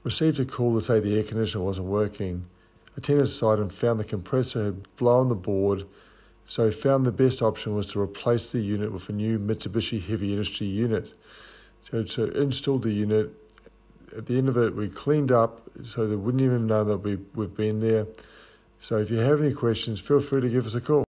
Received a call to say the air conditioner wasn't working. Attended site and found the compressor had blown the board, so found the best option was to replace the unit with a new Mitsubishi Heavy Industry unit. So installed the unit. At the end of it, we cleaned up so they wouldn't even know that we've been there. So if you have any questions, feel free to give us a call.